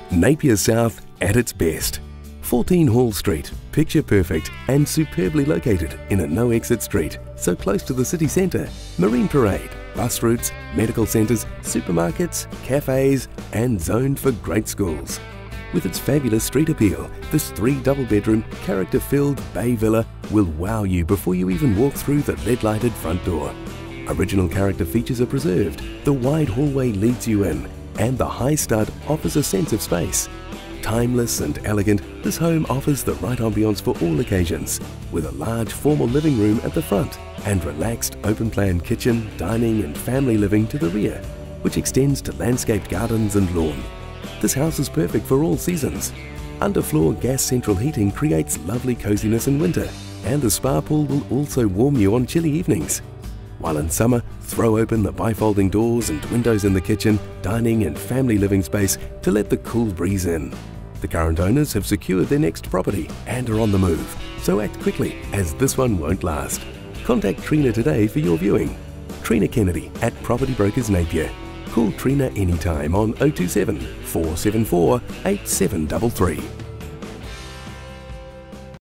Napier South at its best. 14 Hall Street, picture perfect and superbly located in a no-exit street, so close to the city centre, Marine Parade, bus routes, medical centres, supermarkets, cafes and zoned for great schools. With its fabulous street appeal, this 3 double-bedroom, character-filled bay villa will wow you before you even walk through the LED-lighted front door. Original character features are preserved, the wide hallway leads you in, and the high stud offers a sense of space. Timeless and elegant, this home offers the right ambience for all occasions, with a large formal living room at the front and relaxed open-plan kitchen, dining and family living to the rear, which extends to landscaped gardens and lawn. This house is perfect for all seasons. Underfloor gas central heating creates lovely coziness in winter, and the spa pool will also warm you on chilly evenings. While in summer, throw open the bifolding doors and windows in the kitchen, dining and family living space to let the cool breeze in. The current owners have secured their next property and are on the move, so act quickly as this one won't last. Contact Trina today for your viewing. Trina Kennedy at Property Brokers Napier. Call Trina anytime on 027 474 8733.